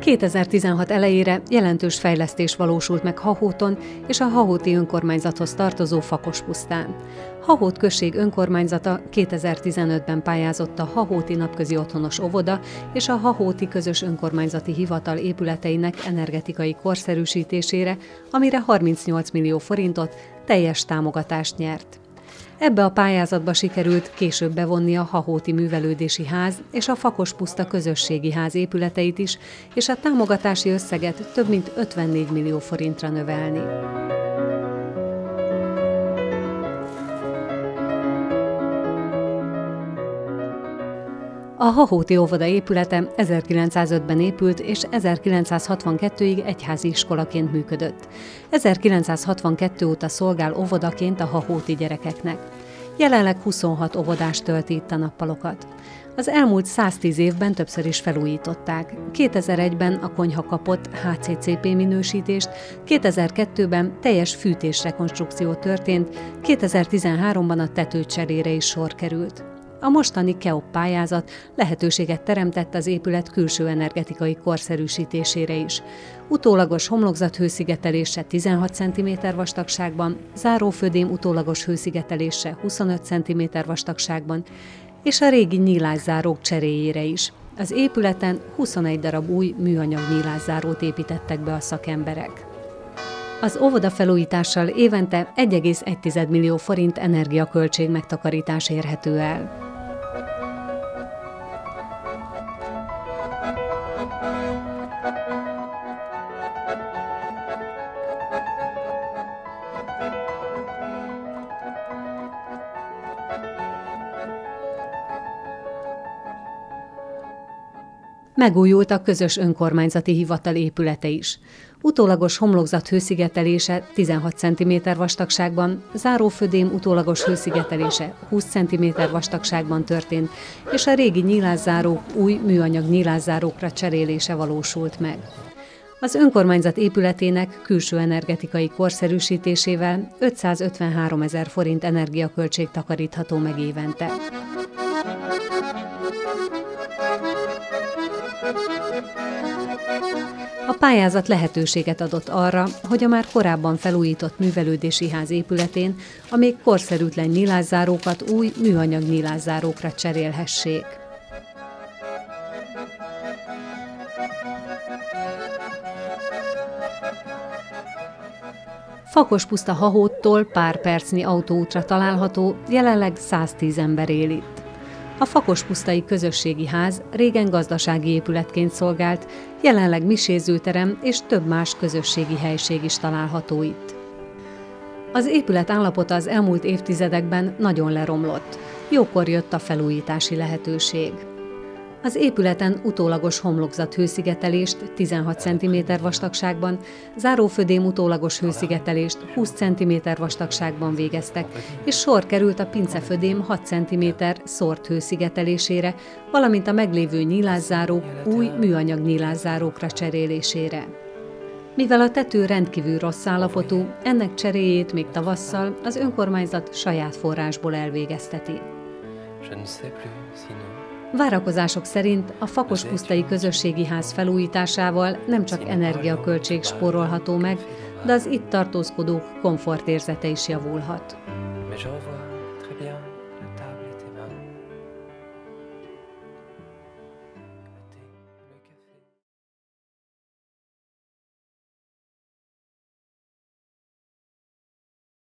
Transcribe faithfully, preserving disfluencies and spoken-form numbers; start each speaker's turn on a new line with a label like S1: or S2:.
S1: kétezer-tizenhat elejére jelentős fejlesztés valósult meg Hahóton és a Hahóti önkormányzathoz tartozó Fakospusztán. Hahót község önkormányzata kétezer-tizenötben pályázott a Hahóti Napközi Otthonos Óvoda és a Hahóti Közös Önkormányzati Hivatal épületeinek energetikai korszerűsítésére, amire harmincnyolc millió forintot, teljes támogatást nyert. Ebbe a pályázatba sikerült később bevonni a Hahóti Művelődési Ház és a Fakospuszta Közösségi Ház épületeit is, és a támogatási összeget több mint ötvennégy millió forintra növelni. A Hahóti óvoda épülete ezerkilencszázötben épült, és ezerkilencszázhatvankettőig egyházi iskolaként működött. ezerkilencszázhatvankettő óta szolgál óvodaként a hahóti gyerekeknek. Jelenleg huszonhat óvodás tölti itt a nappalokat. Az elmúlt száztíz évben többször is felújították. kétezer-egyben a konyha kapott há cé cé pé minősítést, kétezer-kettőben teljes fűtésrekonstrukció történt, kétezer-tizenháromban a tetőcserére is sor került. A mostani KEOP pályázat lehetőséget teremtett az épület külső energetikai korszerűsítésére is. Utólagos homlokzathőszigetelése tizenhat centiméter vastagságban, zárófödém utólagos hőszigetelése huszonöt centiméter vastagságban, és a régi nyílászárók cseréjére is. Az épületen huszonegy darab új műanyag nyílászárót építettek be a szakemberek. Az óvoda felújítással évente egy egész egy millió forint energiaköltség megtakarítás érhető el. Megújult a közös önkormányzati hivatal épülete is. Utólagos homlokzat hőszigetelése tizenhat centiméter vastagságban, zárófödém utólagos hőszigetelése húsz centiméter vastagságban történt, és a régi nyílászárók új műanyag nyílászárókra cserélése valósult meg. Az önkormányzat épületének külső energetikai korszerűsítésével ötszázötvenhárom ezer forint energiaköltség takarítható meg évente. A pályázat lehetőséget adott arra, hogy a már korábban felújított művelődési ház épületén a még korszerűtlen nyílászárókat új műanyag nyílászárókra cserélhessék. Fakospuszta Hahóttól pár percnyi autóútra található, jelenleg száztíz ember él itt. A Fakospusztai Közösségi Ház régen gazdasági épületként szolgált, jelenleg misézőterem és több más közösségi helység is található itt. Az épület állapota az elmúlt évtizedekben nagyon leromlott. Jókor jött a felújítási lehetőség. Az épületen utólagos homlokzat hőszigetelést tizenhat centiméter vastagságban, zárófödém utólagos hőszigetelést húsz centiméter vastagságban végeztek, és sor került a pincefödém hat centiméter szórt hőszigetelésére, valamint a meglévő nyílászárók új műanyag nyílászárókra cserélésére. Mivel a tető rendkívül rossz állapotú, ennek cseréjét még tavasszal az önkormányzat saját forrásból elvégezteti. Várakozások szerint a Fakospusztai Közösségi Ház felújításával nem csak energiaköltség spórolható meg, de az itt tartózkodók komfortérzete is javulhat.